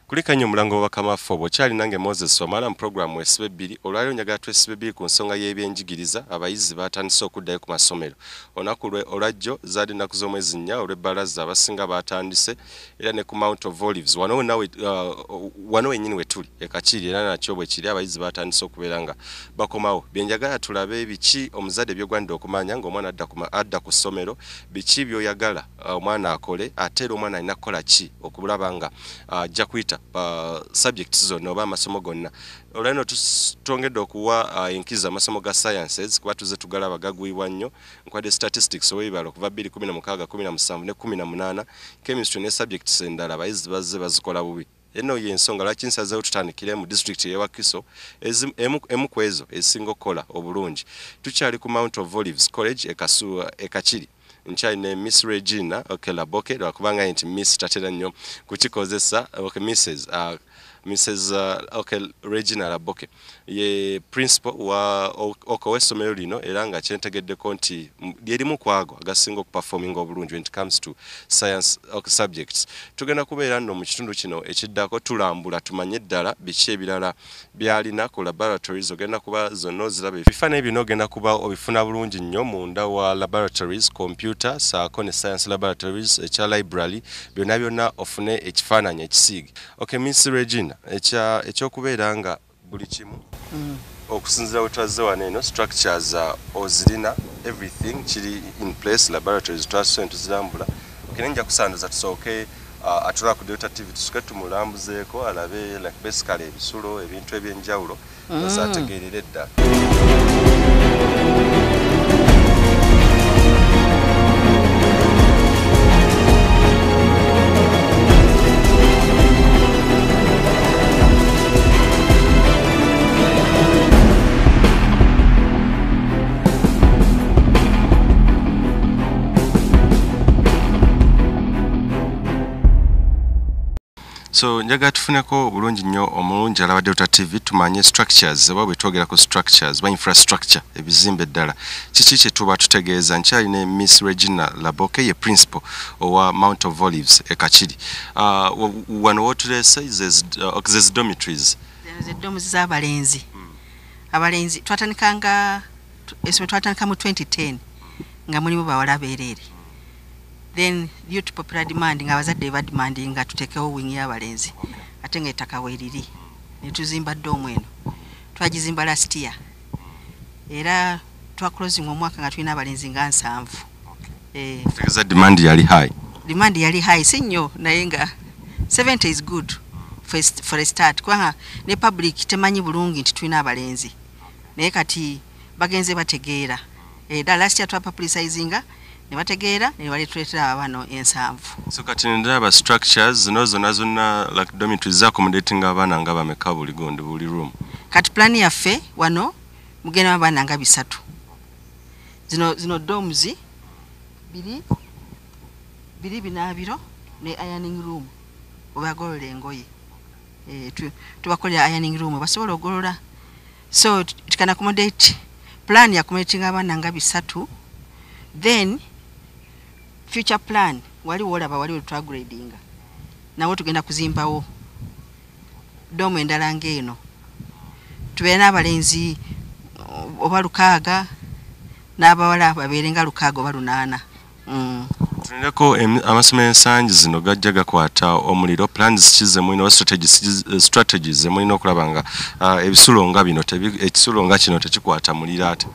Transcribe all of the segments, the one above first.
Kulika nnyo mulango w'Bakamafu bw'okyali nange Moses Somala mu programu Esibe 2 olwaliro njagala twesibe 2 ku nsonga y'ebyenjigiriza abayizi batandise okuddayo ku masomero olunaku olwajjo zaali nnaku z'omwezi nnya olw'ebbalaza abasinga batandise era ne ku Mount of Olives wano wennyini we tuli e Kakiri era nakyo bwe kiri abayizi batandise okubeera nga bakomawo byenjagala tulabe biki omuzadde by'ogwanidde okumanya ng'omwana adda ku ssomero biki by'oyagala omwana akole ate era omwana alina kukola ki okulaba nga ajja kuyita subjects zonna oba amasomo gonna olwino tutongedde okuwa enkiza amasomo ga sciences kuba tuze tugalaba gagwibwa nnyo nkwadde statistics owebibala okuva 2016 17 ne 18 chemistry ne subjects endala abayizi bazze bazikola bubi eno y'ensonga lwaki nsazeewo tutandikire mu district y'e Wakiso emu ku ezo ezisinga okukola obulungi tukyali ku Mount of Olives College e Kakiri nchaine Miss Regina Laboke lwakubanga nti Miss tatera nnyo kukikozesa Mrs. Regina Laboke ye principal wa okowesomero lino era nga kyentegeddeko nti lyerimu kwago agasinga okuperforming obulungi when it comes to science subjects tugenda kubeera nno mu kitundu kino ekiddako tulambula tumanye ddala biki ebirala byalina ku laboratories ogenda kuba zonna oziraba ebifaananyi bino ogenda kuba obifuna bulungi nnyo munda wa laboratories computer saako ne science laboratories ekya library byonna ofune ekifaananyi ekisiige Miss Regina ekyokubeera nga buli kimu okusinzira wetwazze wano eno structures ozirina everything kiri in place laboratories twasooke tuzirambula nja kusanduza tusooke atula ku Delta TV tusuke tumulambuzeeko alabe like basically ebisulo ebintu ebyenjawulo osategeerera eddala So njaga tufuneko bulungi nnyo omulungi alaba Delta TV tumanye structures oba bwe twogera ku structures ba infrastructure ebizimbe ddala kiki kye tuba tutegeeza nkyali ne Miss Regina Laboke ye principal owa Mount of Olives e Kakiri wano wotulese is dormitories dorms z'abalenzi abalenzi twatandika mu 2010 nga mulimu bawala beerere then due to popular demand nga abazadde ba demanding nga tutekewo wing y'abalenzi ate nga ettaka weeriri ne tuzimba dome eno twagizimba last year era twaclosing omwaka nga tulina abalenzi nga 7 demand yali high si nnyo naye nga 70 is good for a start kubanga ne public temanyi bulungi nti tulina abalenzi naye kati bagenze bategeera era last year twapublicizinga ne bategeera ne bali tuletera abano 7 so kati ndaba structures zonna like dormitories accommodating abaana nga bameka buli room kati plan yaffe wano mugenda abaana nga 3 zino dorms biri binaabiro ne ironing room obagolola engoye tubakolera ironing room basobola ogolola so tukana accommodate plan ya accommodating abaana nga 3 then future plan wali grading nawo tugenda kuzimbawo domu endala ng'eno tubeera n'abalenzi oba 6 n'abawala babeere nga 6 oba 8 tunireko amasomero ensangi zino gajja gakwata omuliro plans kize mulina strategies ze mulina okulaba nga ebisulo nga bino ekisulo nga kino tekikwata muliro ate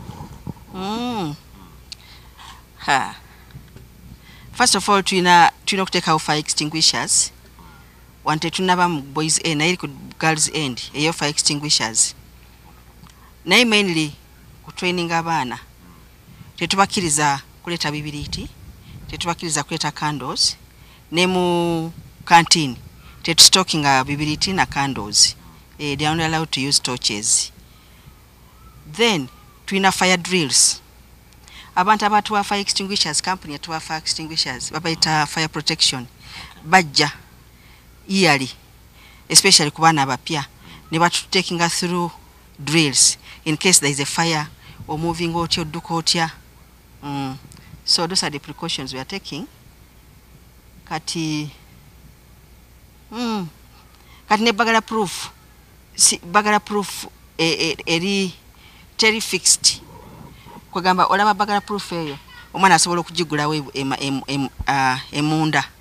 First of all, tulina okuteekawo fire extinguishers wante tunaba mu boys end naye ku girls end eyo fire extinguishers naye mainly ku training abaana tetubakiriza kuleta bibiriti tetubakiriza kuleta candles ne mu canteen tetustockinga bibiriti na candles they are only allowed to use torches. Then tulina fire drills abantu abatuwa fire extinguishers company atuwa fire extinguishers babaita fire protection bajja yearly especially ku baana abapya ne batutekinga through drills in case there is a fire or moving otya odduka otya so those are the precautions we are taking kati kati ne bagala proof bagala proof eri teri fixed kwegamba olaba bagala proof eyo omwana asobola okugigulawo emunda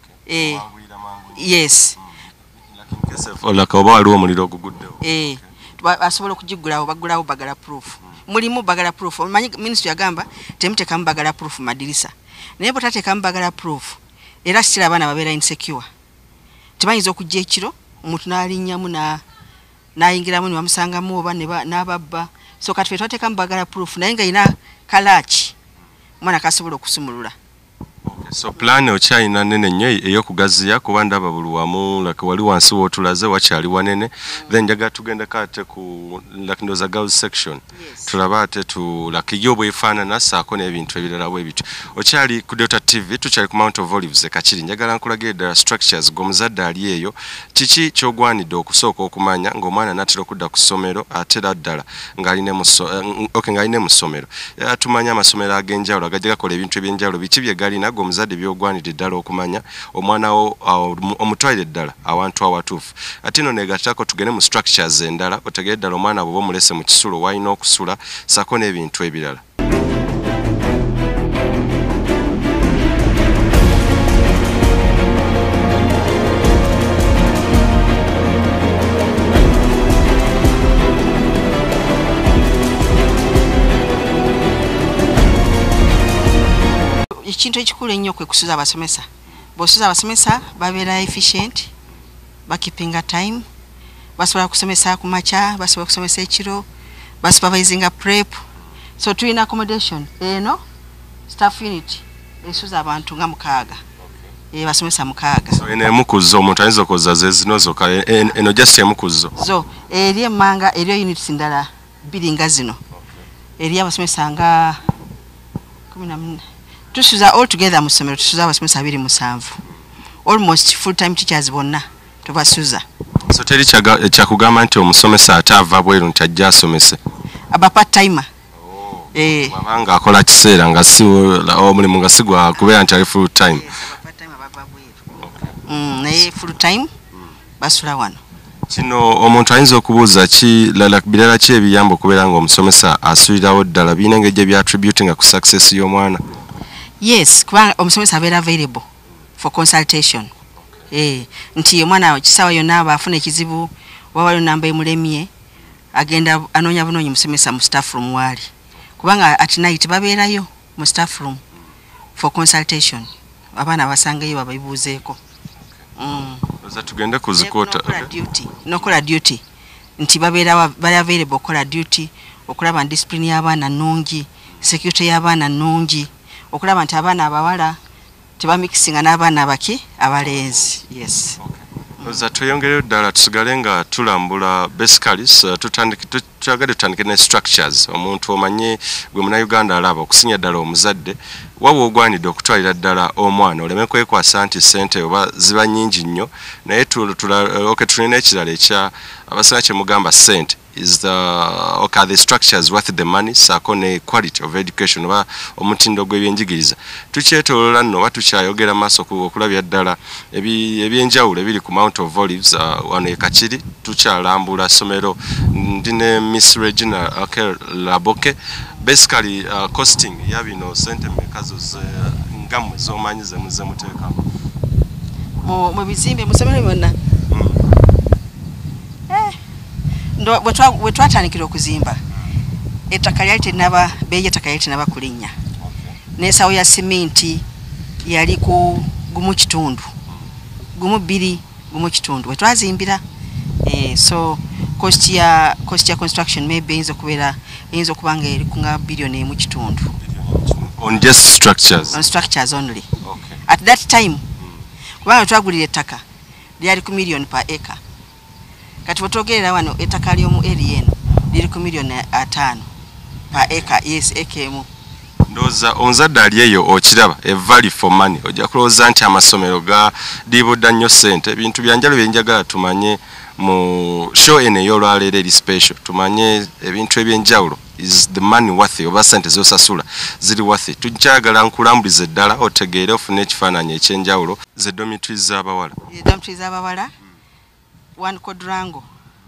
yes olaka oba waliwo omuliro oguguddewo asobola okugigulawo bagulawo bagala proof mulimu bagala proof omanyi ministry yagamba temutekamu bagala proof madirisa naye bwe tateekamu bagala proof era sitira abaana babeera insecure tebayinza okujja ekiro omuntu n'alinnyamu n'ayingiramu ne bamusangamu oba n'ababba so kati fe twateekamu bagala proof naye nga yina kalaaki omwana kasobola okusumulula. So plan okyayina nene nnyo ey'okugaziya kuba ndaba buli wamu like wali wansi w'otulaze wakyali wanene then njaga tugenda kate ku like ndoza girls section tulaba ate like yo bwefaanana saako n'ebintu ebirala bwe bityo okyali ku Delta TV tukyali ku Mount of Olives Kachiri njagala nkulage ddala structures ng'omuzadde ali eyo kiki ky'ogwanidde okusooka okumanya ng'omwana n'atera okudda ku ssomero atera ddala ng'aline mu ssomero tumanya amasomero ag'enjawulo agajja gakola ebintu eby'enjawulo biki bye galina omuzadde byogwanidde ddala okumanya omwana wo omutwalire ddala awantu awatuufu ate nno negatako tugende mu structures endala otegere ddala omwana bwoba omulese mu kisulo wayina okusula sako n'ebintu ebirala. Ekintu ekikulu ennyo kwe kusuza abasomesa bw'osuza abasomesa babeera efficient bakipinga time basobola kusomesa ku makya basobola kusomesa ekiro basupervisinga prep so tulina accommodation eno staff unit esuza abantu nga 6 basomesa 6 so ene emukuzo omuntu ayinza okoza ze zino zokka eno just emukuzo so eri emmanga eriyo units ndala 2 nga zino eri abasomesa nga 14 tusuza all together mu ssomero tusuza abasomesa 27 almost full time teachers bonna tubasuza so teri kyakugamba nti omusomesa ataava bweru nti ajja asomese aba part timer abanga akola kiseera nga si omulimu nga sigwa kubeera nti ali full time naye full time basula wano kino omuntu ayinza okubuuza ki birala ki ebiyamba okubeera nga omusomesa asuulirawo ddala birina engeri gye byattributinga ku success y'omwana. Yes, kubanga omusomesa abeera available for consultation. Nti omwana kisawa yonna afuna ekizibu wawali namba emulemye agenda anoonya bunoonya musomesa mu staff room wali. Kubanga at night babeerayo mu staff room for consultation. Abaana basangayo babibuuzeeko. Oza tugende kuzikota nokola duty. Nti babeera bali available okola duty okulaba discipline y'abaana nnungi, security y'abaana nnungi. Okulaba nti abaana abawala tebamixinga n'abaana abaki abalenzi. Yes. Oza tuyongereyo ddala tusigale nga tulambula basically tutandike ne structures omuntu omanye gwe Munnayuganda alaba okusinya ddala omuzadde waba ogwanidde okutwalira ddala omwana oleme kwekwasa nti ssente oba ziba nnyingi nnyo naye tulina ekirala ekya abasana kye mugamba ssente is the structures worth the money saako ne quality of education oba omutindo gw'ebyenjigiriza tukyetoolola nno oba tukyayogera maaso okulabya ddala ebyenjawulo ebiri ku Mount of Olives wano e Kachiri tukyalambula ssomero ndi ne Miss Regina Laboke basically costing ya bino sente mekazo ngamwe z'omanyi ze muteekamu mu bizimbe mu ssomero byonna bwe twatandikira okuzimba ettaka lyali terinaba beeja ettaka lyali terinaba kulinnya n'ensawo ya siminti yali ku gumu kitundu gumu 2 gumu kitundu we twazimbira so cost ya construction maybe eyinza okuba nga eri ku nga $1 kitundu on just structures only at that time kubanga twagulira ettaka lyali ku $1 million per acre kati bwetwogerera wano ettaka ly'omu area eno liri ku $5 million per acre. Yes, acre emu. Ndoza omuzadde ali eyo okiraba a value for money ojja kulowooza nti amasomero diibudda nnyo ssente ebintu byanjalo byenjagala tumanye mu show eno ey'olwaleero eri special tumanye ebintu ebyenjawulo is the money worth oba ssente z'osasula ziri worth tujjagala nkulambulize ddala otegeere ofune ekifaananyi ekyenjawulo ze dormitories z'abawala one quadrangle.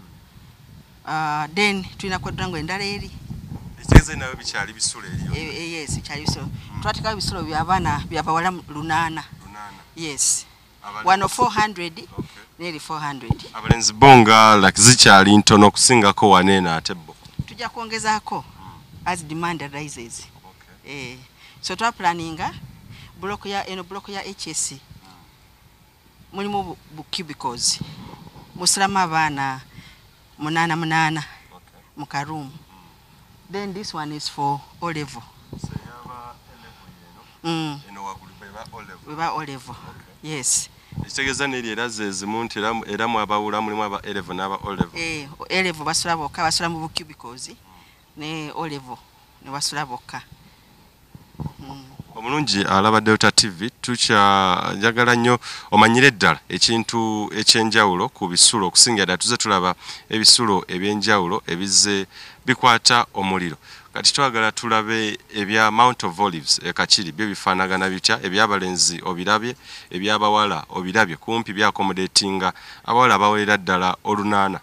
Then tulina quadrangle endala eri. Ekigeze nayo bikyali bisolo eriyo. Yes, bikyali bisolo. Twatika bisolo by'abaana by'abawala 8. Yes. 400. Okay. Nearly 400. Abalenzi bonga like zikyali ntono okusingako waneena ate bo. Tujja kwongezaako as demand rises. Okay. So twa planninga block ya HS. Mulimu bu cubicles. Musalamu abaana 8 mu karoom. Then this one is for O level. So yaba level eno wagulu beba O level. Okay. Yes. Ekitegeeza neri eraze ezimu nti era mu abawula mulimu aba O level n'aba O level. O level basula bokka basula mu cubicles ne O level ne basula bokka. Omulungi alaba Delta TV njagala nnyo omanyire ddala ekintu ekyenjawulo ku bisulo okusinga ddala tuze tulaba ebisulo ebyenjawulo ebize bikwata omuliro. Kati twagala tulabe ebya Mount of Olives Kachiri byo bifaanagana bitya, ebyabalenzi obirabye, ebyabawala obirabye, kumpi byaccommodatinga abawala abawolera ddala 8.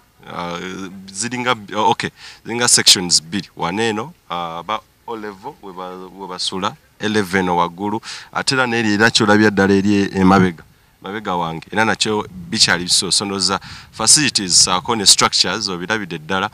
Ziringa sections 2 waneeno ba O level webasula 11 waggulu ate era n'eri era kyolabya ddala eri emabega wange era nakyo bikyali bisosonoza facilities saako ne structures obirabidde ddala.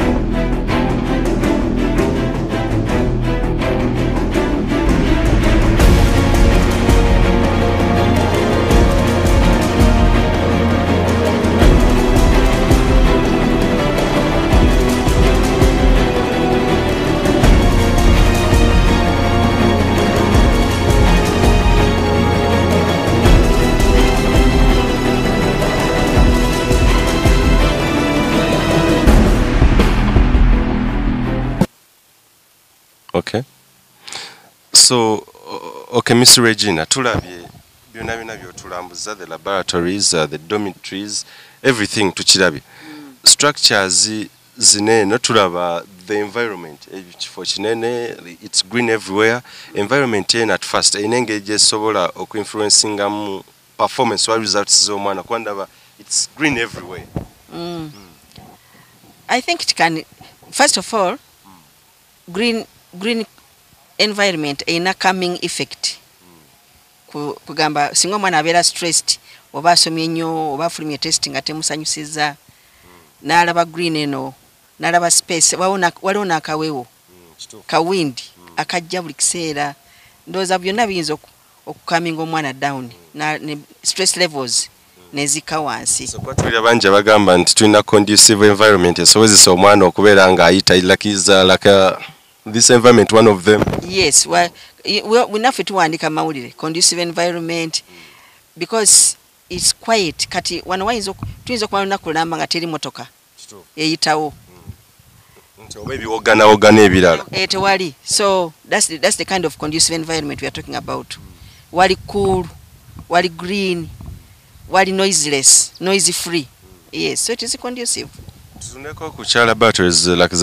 Okay. So, okay, Miss Regina, tulabye byonna byotulambuza, the laboratories, the dormitories, everything tukirabye. Structures zinene tulaba the environment ekifo kinene, it's green everywhere. Environment ena at first enengege sobola okuinfluencing mu performance or results z'omwana kwandaba it's green everywhere. I think it can, first of all, green environment ina calming effect. Kugamba singa omwana abeera stressed oba asomye nnyo oba afulumye testing ate musanyusiza n'alaba green eno n'alaba space waliwo n'akaweewo ka wind akajja buli kiseera ndowooza byonna biyinza okukaminga omwana down ne stress levels nezika wansi. So kwatulira bangi bagamba nti tulina conducive environment esobozesa omwana okubeera ng'ayita like this environment one of them. Yes, well, we nafe tuwandika mawulire conducive environment because it's quiet. Kati wano wayinza tuyinza okuba lunakulamba nga teri motoka eyitawo nti oba ebiwogana ebirala tewali. So that's the kind of conducive environment we are talking about. Wali cool, wali green, wali noiseless, noise free. Yes, so it is conducive. Tuneko ku laboratories like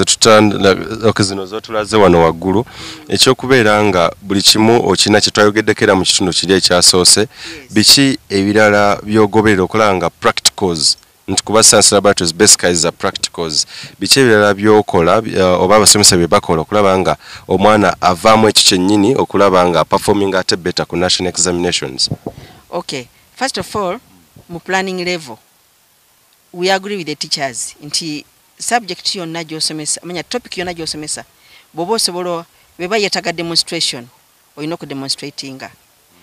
zino zotulaze wano waggulu ekyokubeera nga buli kimu okina kye twayogeddekera mu kitundu kiri ekyasoose biki ebirala byogoberera okulaba nga practicals nti kuba science laboratories basically is a practicals biki ebirala byokola oba abasomesa bye bakola okulaba nga omwana avaamu ekyo kyennyini okulaba nga performing ate better ku national examinations. Okay, first of all mu planning level we agree with the teachers nti subject yonna gy'osomesa manya topic yonna gy'osomesa bw'oba osobola beba yetaga demonstration olina okudemonstratinga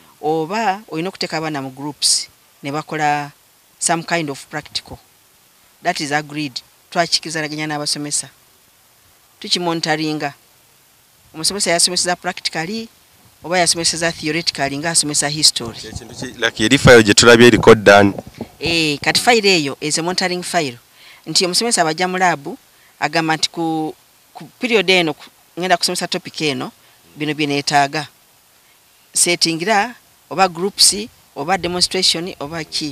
oba olina okuteeka abaana mu groups ne bakola some kind of practical that is agreed. Twakikizalaganya n'abasomesa tukimonitoringa omusomesa yasomeseza practically oba yasomeseza theoretically nga asomesa history. Like eri file gye tulabye eriko done. Kati file eyo is a monitoring file. Nti omusomesa abajja mu lab agamba nti ku period eno ngenda kusomesa topic eno bino byeneetaaga. Settingira oba groups oba demonstration oba ki.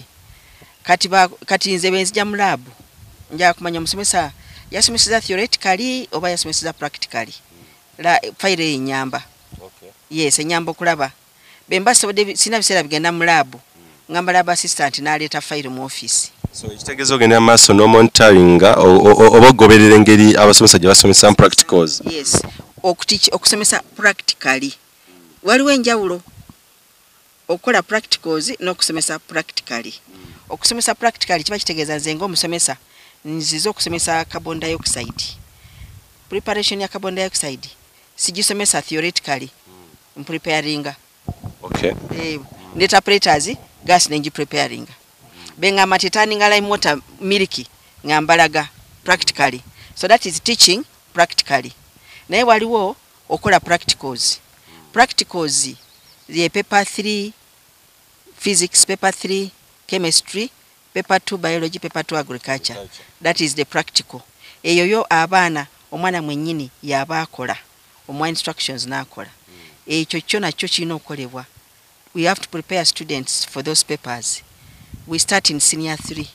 Kati nze benzija mu lab nja kumanya omusomesa yasomeseza theoretically oba yasomeseza practically. La file enyamba. Okay. Yes, enyamba okulaba. Bemba sobode sina biseera bigenda mu lab. Ngamba lab assistant n'aleeta file mu office. So ekitegezo genda maaso no monitoring obogoberera engeri abasomesa gye basomesa practicals. Yes, okusomesa practically. Waliwo enjawulo okukola practicals n'okusomesa practically. Okusomesa practically kiba kitegeeza nze ng'omusomesa nziza okusomesa carbon dioxide. Preparation ya carbon dioxide sigisomesa theoretically preparing. Okay. Interpreters gas nengi preparing. Benga matitani nga lime water milky ngambalaga practically. So that is teaching practically. Naye waliwo okola practicals. Practicals ye paper 3 physics, paper 3 chemistry, paper 2 biology, paper 2 agriculture. That is the practical. Eyoyo abaana omwana mwennyini yaba akola omwa instructions nakola. Ekyo kyo nakyo kirina okukolebwa. We have to prepare students for those papers. We start in senior 3.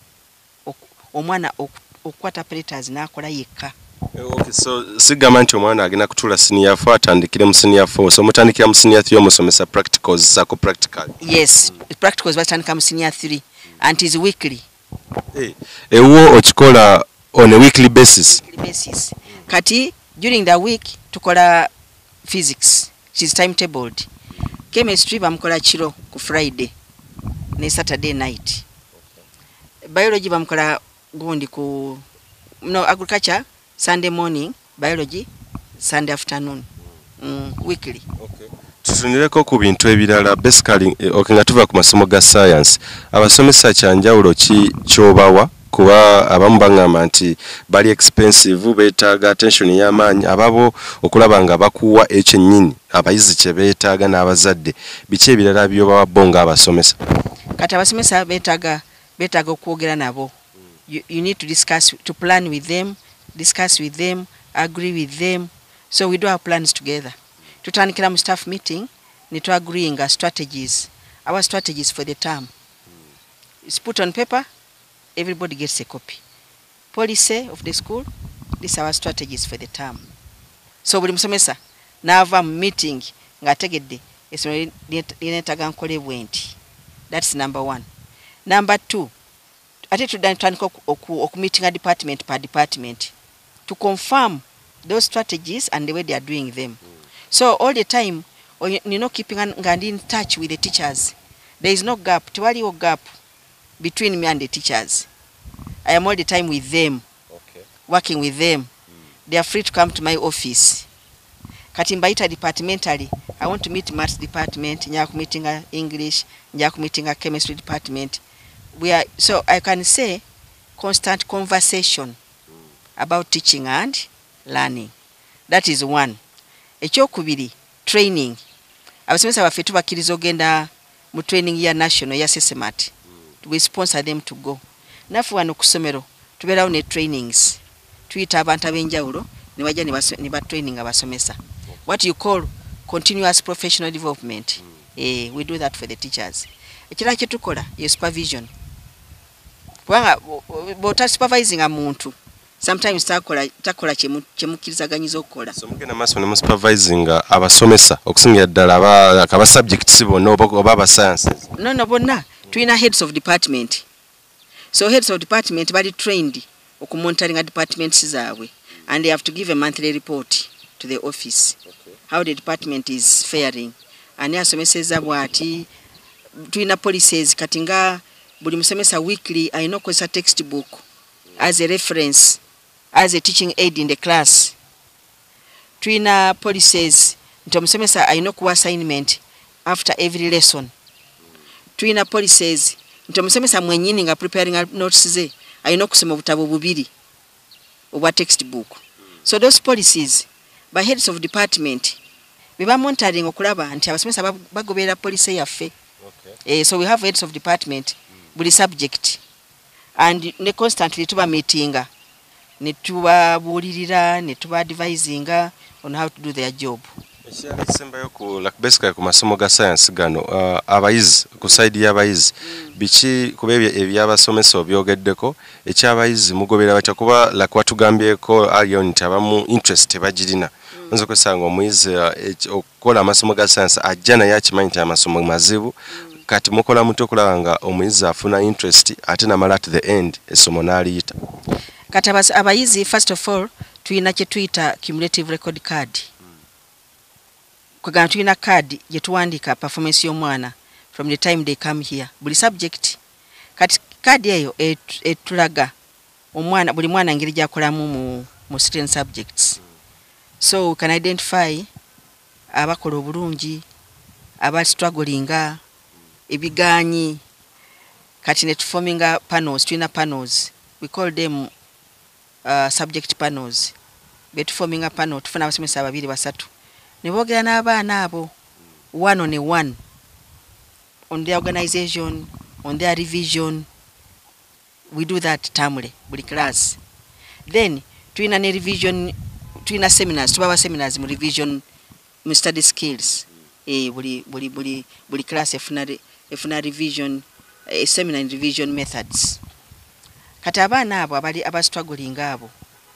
Omwana okwata preparatories nakola yekka. Okay, so sigama nti omwana agenda kutula senior 4 atandikire mu senior 4. So mutandikira mu senior 3 omusomesa practicals sako practical. Yes, practicals batandika mu senior 3 and it is weekly. Ewo okikola on a weekly basis. Kati during the week tukola physics, which is timetabled. Chemistry bamukola kiro ku Friday ne Saturday night. Biology bamukola gundi ku agriculture Sunday morning, biology Sunday afternoon. Weekly. Okay. Tutunireko ku bintu ebirala basically nga tuva ku masomo ga science abasomesa kyanjawulo ki kyobawa kuba abamu bangamba nti bali expensive beetaaga attention y'amaanyi ababo okulaba nga bakuwa ekyennyini abayizi kye beetaaga n'abazadde biki ebirala byobawa bonga abasomesa. Kati abasomesa beetaaga okwogera nabo. You need to discuss, to plan with them, discuss with them, agree with them. So we do our plans together. Tutandikira mu staff meeting ne to agreeing strategies, our strategies for the term. It's put on paper, everybody gets a copy. Policy of the school, these are our strategies for the term. So buli musomesa nava meeting ngategedde esomero linetaga nkole bwenti. That's number 1. Number 2, ate tutandika meeting a department per department to confirm those strategies and the way they are doing them. So all the time, keeping in touch with the teachers. There is no gap. Tiwaliwo gap between me and the teachers. I am all the time with them, working with them. They are free to come to my office. Kati mbaita departmentally, I want to meet maths department, nyaku meeting English, nyaku meeting chemistry department. So I can say constant conversation about teaching and learning. That is 1. Ekyokubiri, training. Abasomesa baffe tubakkiriza ogenda mu training ya national ya SESEMAT. We sponsor them to go. Nafu wano ku ssomero tubeerawo ne trainings. Tuyita abantu ab'enjawulo ne bajja ne ba training abasomesa. What you call continuous professional development. We do that for the teachers. Ekirala kye tukola ye supervision. Kubanga bw'ota supervising muntu sometimes takola kyemukirizaganyiza okukola. So mugenda maaso ne mu supervising abasomesa okusingira ddala aba subjects bonna oba aba sciences. No bonna tulina heads of department. So heads of department bali trained okumonitoringa departments zaabwe and they have to give a monthly report to the office. How the department is faring. Ani asomeseza bwati tulina policies kati nga buli musomesa weekly ayina okukozesa textbook as a reference, as a teaching aid in the class. Tulina policies nti omusomesa ayina okuwa assignment after every lesson. Tulina policies nti omusomesa mwennyini nga preparing notes ze ayina okusoma obutabo 2 obwa textbook. So those policies by heads of department beba monitoring okulaba nti abasomesa bagoberera policy yaffe. So we have heads of department buli subject and ne constantly tuba meetinga ne tubabuulirira ne tuba advising on how to do their job. Ekyali kisembayo ku basically ku masomo ga science gano abayizi ku side y'abayizi biki kuba ebyabasomesa obyogeddeko ekyabayizi mugobera batya kuba watugambyeko aliyo nti abamu interest tebagirina. Nzo kwesanga omuyizi okukola amasomo ga science ajja naye akimanyi nti amasomo mazibu kati mukola muto okulaba nga omuyizi afuna interest ate namala at the end essomo n'aliyita. Kati abayizi first of all tuyina kye tuyita cumulative record card. Kwegana tuyina card gye tuwandiika performance y'omwana from the time they come here. Buli subject kati card eyo etulaga omwana buli mwana ngeri gyakolamu mu certain subjects. So we can identify abakola obulungi, aba strugglinga, ebiganyi. Kati ne tuforminga panels, tuyina panels. We call them subject panels. Betuforminga panel tufuna abasomesa ababiri basatu. Ne boogera n'abaana abo one on one on their organization, on their revision. We do that termly, buli class. Then tuyina ne revision, tuyina seminars, tubawa seminars mu revision mu study skills. Buli class efuna revision, seminar in revision methods. Kati abaana abo aba struggling abo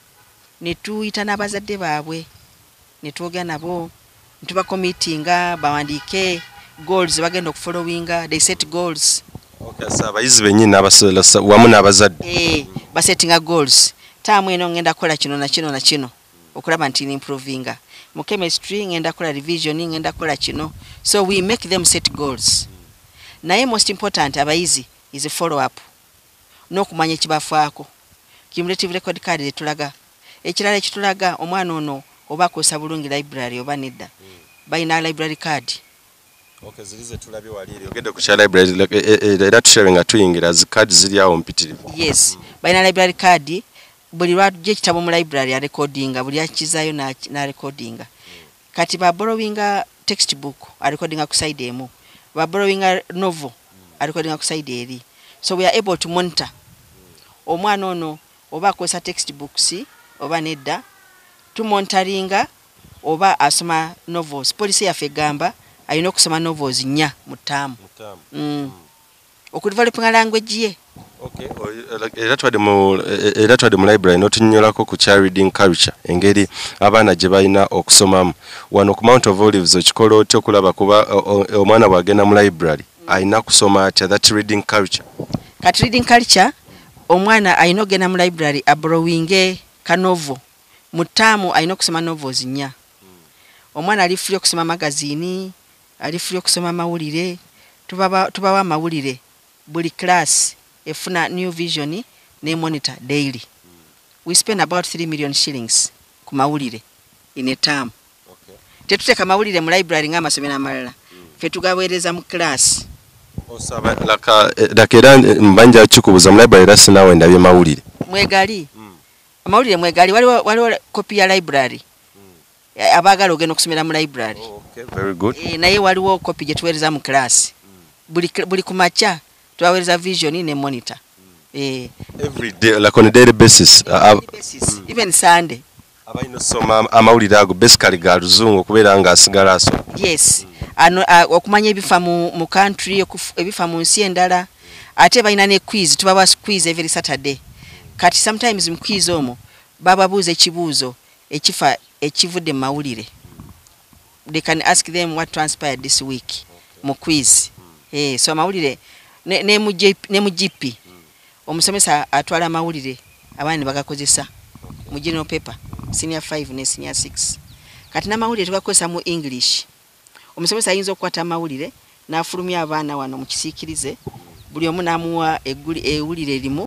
ne tuyita n'abazadde baabwe ne twogera nabo ntuba committinga bawandiike goals bagenda okufollowinga, they set goals. Okay, so abayizi bennyini wamu n'abazadde basettinga goals. Taamu eno ngenda kola kino na kino na kino okulaba nti improvinga. Mu chemistry ngenda kola revision, ngenda kola kino. So we make them set goals. Naye most important abayizi is a follow up. N'okumanya ekibafaako. Cumulative record card etulaga. Ekirala ekitulaga omwana ono oba akosa bulungi library oba nedda. Bayina library card. Okay, zilize tulabye wali ogedde ku library era tushabe nga tuyingira zi card ziri awo mpitirivu. Yes. Bayina library card. Buli lwatujja ekitabo mu library ya recordinga, buli akizaayo na recordinga. Kati ba borrowinga textbook a recordinga ku side emu. Ba borrowinga novel a recordinga ku side eri. So we are able to monitor. Omwana ono oba akozesa textbooks oba nedda tu monitoringa oba asoma novels. Police yaffe gamba ayina okusoma novels 4 mu ttaamu. Okudevelopinga language ye. Okay, era twade mu library notunyolako ku child reading culture engeri abaana gye balina okusomamu. Wano ku Mount of Olives okikola otyo okulaba kuba omwana bw'agenda mu library ayina kusoma atya that reading culture. Kati reading culture omwana ayina ogenda mu library aborrowinge kanovo mu ttaamu ayina okusoma novels 4. Omwana ali free okusoma magazine, ali free okusoma mawulire. Tubawa mawulire buli class efuna New Vision ne monitor daily. We spend about 3 million shillings ku mawulire in a term. Okay. Tetuteka mawulire mu library nga amasomero amalala. Fe tugaweereza mu class. Osaba lakera mbanja chikubuza mu library rasi nawe ndabye mawulire. Mwegali. Mawulire mwegali waliwo copy ya library. Abagala ogenda okusomera mu library. Okay, very good. Naye waliwo copy gye tuweereza mu class. Buli kumacha tuwaweereza vision ne monitor. Every day, like on a daily basis. Even Sunday. Abayino soma amawulire ago basically ga luzungu kubeera nga asigala aso. Yes. Okumanya ebifa mu country, ebifa mu nsi endala. Ate bayina ne quiz, tubawa quiz every Saturday. Kati sometimes mu quiz omo bababuuza ekibuuzo ekivudde mu mawulire. They can ask them what transpired this week mu quiz. So mawulire ne mu GP omusomesa atwala amawulire abaana bagakozesa mu general paper senior 5 ne senior 6. Kati n'amawulire tugakozesa mu English. Omusomesa ayinza okukwata amawulire n'afulumya abaana wano mu kisiikirize buli omu n'amuwa ewulire erimu